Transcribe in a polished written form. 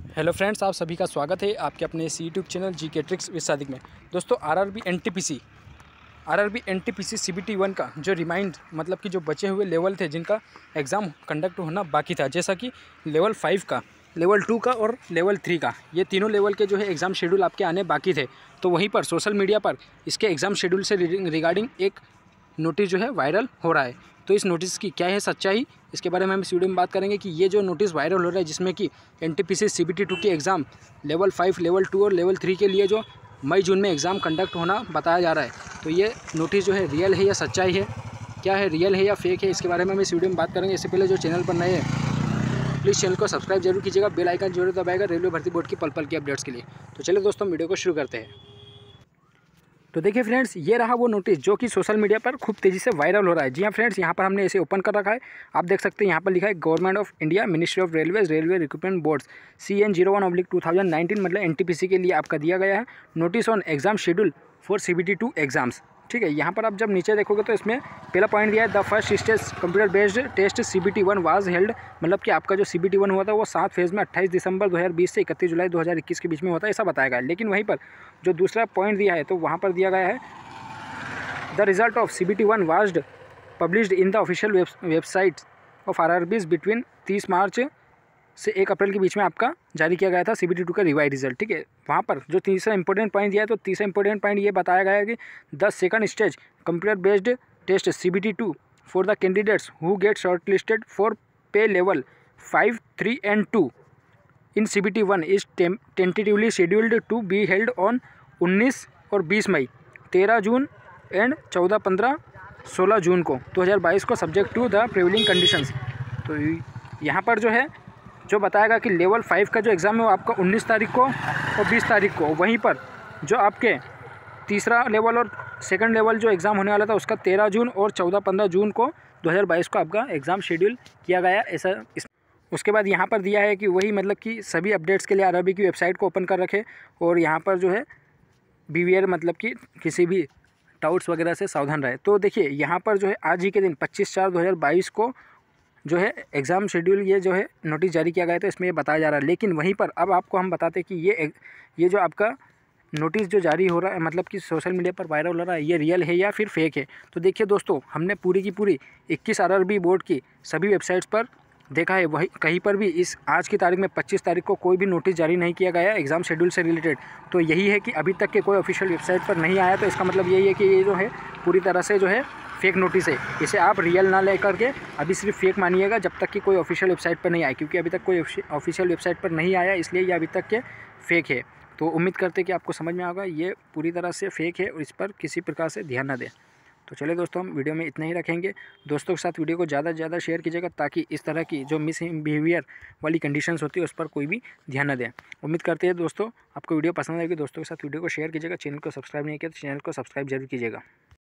Hello friends, आप सभी का स्वागत है आपके अपने इस YouTube channel GK tricks with Sadiq में। दोस्तों आरआरबी एनटीपीसी सीबीटी 1 का जो रिमाइंड मतलब कि जो बचे हुए लेवल थे जिनका एग्ज़ाम कंडक्ट होना बाकी था, जैसा कि लेवल 5 का, लेवल 2 का और लेवल 3 का, ये तीनों लेवल के जो है एग्ज़ाम शेड्यूल आपके आने बाकी थे। तो वहीं पर सोशल मीडिया पर इसके एग्ज़ाम शेड्यूल से रिगार्डिंग एक नोटिस जो है वायरल हो रहा है। तो इस नोटिस की क्या है सच्चाई, इसके बारे में हम इस वीडियो में बात करेंगे कि ये जो नोटिस वायरल हो रहा है जिसमें कि एनटीपीसी सीबीटी 2 के एग्ज़ाम लेवल 5, लेवल 2 और लेवल 3 के लिए जो मई जून में एग्ज़ाम कंडक्ट होना बताया जा रहा है, तो ये नोटिस जो है रियल है या सच्चाई है, क्या है, रियल है या फेक है, इसके बारे में हम इस वीडियो में बात करेंगे। इससे पहले जो चैनल पर नए हैं प्लीज़ चैनल को सब्सक्राइब जरूर कीजिएगा, बेल आइकन जरूर दबाएगा रेलवे भर्ती बोर्ड की पल पल की अपडेट्स के लिए। तो चलिए दोस्तों वीडियो को शुरू करते हैं। तो देखिए फ्रेंड्स, ये रहा वो नोटिस जो कि सोशल मीडिया पर खूब तेज़ी से वायरल हो रहा है। जी हाँ फ्रेंड्स, यहाँ पर हमने इसे ओपन कर रखा है, आप देख सकते हैं यहाँ पर लिखा है government of India, ministry of railways, railway recruitment boards CN01/2019 मतलब एनटीपीसी के लिए आपका दिया गया है notice on exam schedule for CBT 2 exams. ठीक है, यहाँ पर आप जब नीचे देखोगे तो इसमें पहला पॉइंट दिया है the first stage computer based test CBT 1 was held, मतलब कि आपका जो CBT 1 हुआ था वो 7 फेज़ में 28 दिसंबर 2020 से 31 जुलाई 2021 के बीच में होता है, ऐसा बताया गया है। लेकिन वहीं पर जो दूसरा पॉइंट दिया है तो वहाँ पर दिया गया है the result of CBT 1 was published in the official website of RRBs between 30 March से 1 अप्रैल के बीच में आपका जारी किया गया था CBT 2 का रिवाइज रिजल्ट। ठीक है, वहाँ पर जो तीसरा इंपॉर्टेंट पॉइंट दिया है तो तीसरा इंपॉर्टेंट पॉइंट ये बताया गया है कि the second stage computer based test CBT 2 for the candidates who get shortlisted for pay level 5, 3 and 2 in CBT 1 is tentatively scheduled to be held on 19 और 20 मई, 13 जून एंड 14, 15, 16 जून को 2022 को subject to the prevailing conditions. तो यहाँ पर जो है जो बताएगा कि लेवल 5 का जो एग्ज़ाम है वो आपका 19 तारीख को और 20 तारीख को, वहीं पर जो आपके तीसरा लेवल और सेकंड लेवल जो एग्ज़ाम होने वाला था उसका 13 जून और 14, 15 जून को 2022 को आपका एग्ज़ाम शेड्यूल किया गया ऐसा। उसके बाद यहाँ पर दिया है कि वही मतलब कि सभी अपडेट्स के लिए आरआरबी की वेबसाइट को ओपन कर रखें और यहाँ पर जो है बीवीआर मतलब कि किसी भी डाउट्स वगैरह से सावधान रहे। तो देखिए यहाँ पर जो है आज ही के दिन 25/4/2022 को जो है एग्ज़ाम शेड्यूल ये जो है नोटिस जारी किया गया था, इसमें ये बताया जा रहा है। लेकिन वहीं पर अब आपको हम बताते कि ये जो आपका नोटिस जो जारी हो रहा है मतलब कि सोशल मीडिया पर वायरल हो रहा है, ये रियल है या फिर फेक है। तो देखिए दोस्तों, हमने पूरी की पूरी 21 आरआरबी बोर्ड की सभी वेबसाइट्स पर देखा है, वही कहीं पर भी इस आज की तारीख में 25 तारीख को कोई भी नोटिस जारी नहीं किया गया है एग्ज़ाम शेड्यूल से रिलेटेड। तो यही है कि अभी तक के कोई ऑफिशियल वेबसाइट पर नहीं आया, तो इसका मतलब यही है कि ये जो है पूरी तरह से जो है फेक नोटिस है। इसे आप रियल ना लेकर के अभी सिर्फ फेक मानिएगा जब तक कि कोई ऑफिशियल वेबसाइट पर नहीं आए, क्योंकि अभी तक कोई ऑफिशियल वेबसाइट पर नहीं आया, इसलिए ये अभी तक के फेक है। तो उम्मीद करते हैं कि आपको समझ में आएगा, ये पूरी तरह से फेक है और इस पर किसी प्रकार से ध्यान ना दें। तो चलिए दोस्तों, हम वीडियो में इतना ही रखेंगे। दोस्तों के साथ वीडियो को ज़्यादा से ज़्यादा शेयर कीजिएगा ताकि इस तरह की जो मिस बिहेवियर वाली कंडीशंस होती है उस पर कोई भी ध्यान न दें। उम्मीद करते हैं दोस्तों आपको वीडियो पसंद आएगी। दोस्तों के साथ वीडियो को शेयर कीजिएगा, चैनल को सब्सक्राइब नहीं किया तो चैनल को सब्सक्राइब जरूर कीजिएगा।